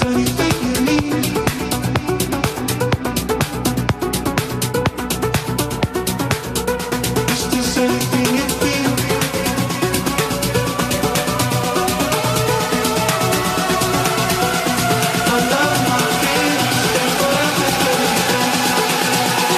anything you need? Is this anything you feel? My love, my fears, stay forever close.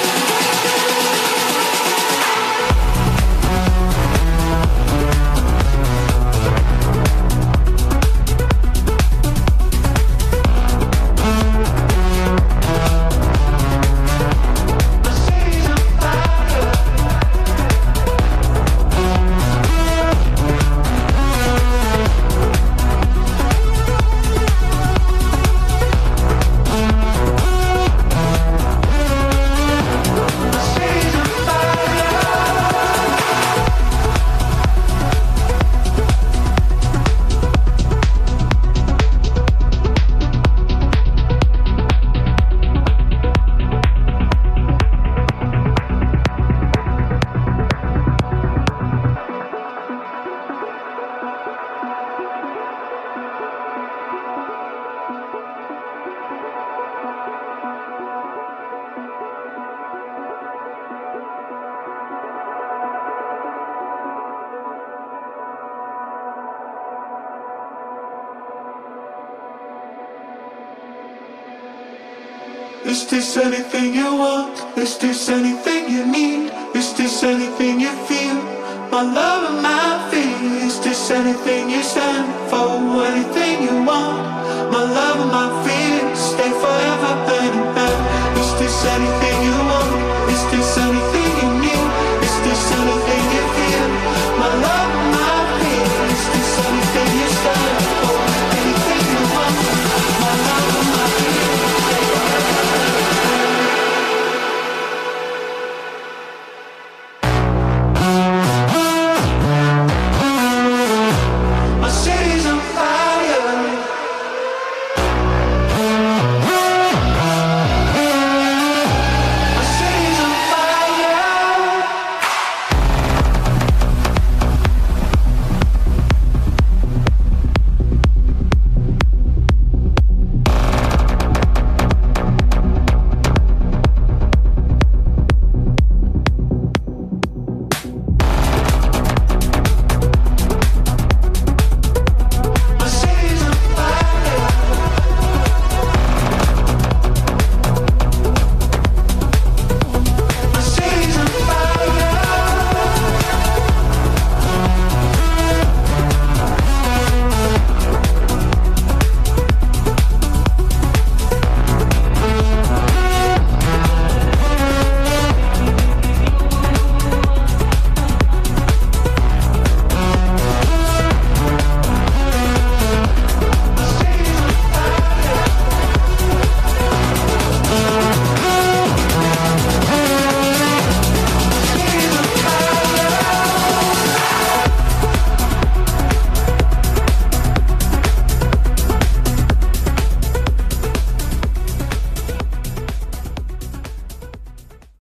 Is this anything you want? Is this anything you need? Is this anything you feel? My love and my fear. Is this anything you stand for? Anything you want?